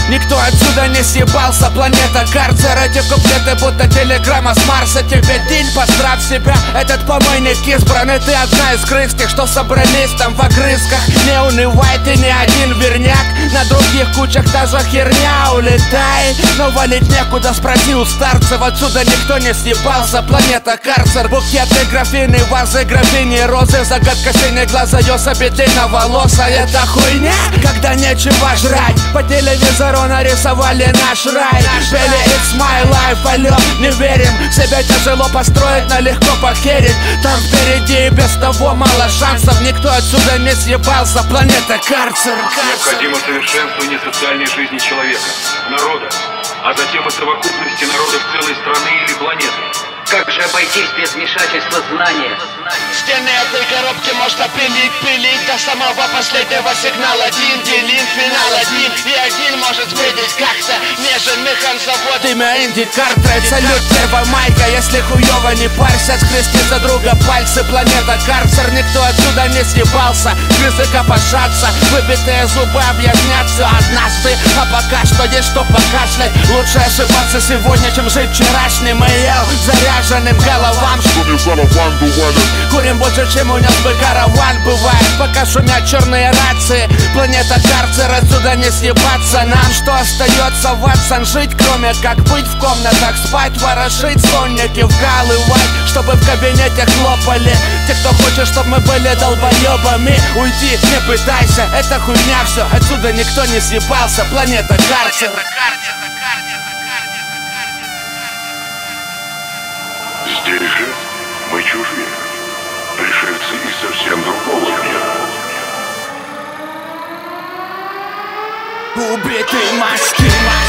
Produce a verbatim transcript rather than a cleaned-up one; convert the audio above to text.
Никто отсюда не съебался, планета карцер. Эти куплеты будто телеграмма с Марса. Тебе день, поздравь себя, этот помойник избран. И ты одна из крыс, тех, что собрались там в огрызках. Не унывай, ты не один верняк. На других кучах даже херня. Улетай, но валить некуда, спроси у старцев. Отсюда никто не съебался, планета карцер. Букеты, графины, вазы, графини, розы. Загадка синей глаза, ёсоби длинноволоса. Это хуйня, когда нечего жрать. По телевизору нарисовали наш рай. Пели it's my life, алло, не верим. Себя тяжело построить, но легко похерить. Там впереди и без того мало шансов. Никто отсюда не съебался, планета карцер. Необходимо совершенствование социальной жизни человека, народа, а затем и совокупности народов целой страны или планеты. Как же обойтись без вмешательства знания? Стены этой коробки можно пилить, пилить до самого последнего сигнала. Один делим, финал один, и один может выйдет как-то нежен механзавод. Имя Инди Картрайт, салют первая майка. Если хуёво не парься, скрести за друга пальцы. Планета карцер, никто отсюда не съебался. Крысы копошатся, выбитые зубы объяснят все однажды. А пока что есть что покашлять. Лучше ошибаться сегодня, чем жить вчерашним. И ел заряженным головам, курим больше, чем унес бы караван. Бывает, пока шумят черные рации. Планета карцер, отсюда не съебаться. Нам что остается, Ватсон, жить, кроме как быть в комнатах, спать, ворошить, сонники, вкалывать, чтобы в кабинете хлопали те, кто хочет, чтобы мы были долбоебами. Уйди, не пытайся, это хуйня все. Отсюда никто не съебался, планета карцер. Здесь же мы чужие, пришельцы из совсем другого мира. Убитый маски.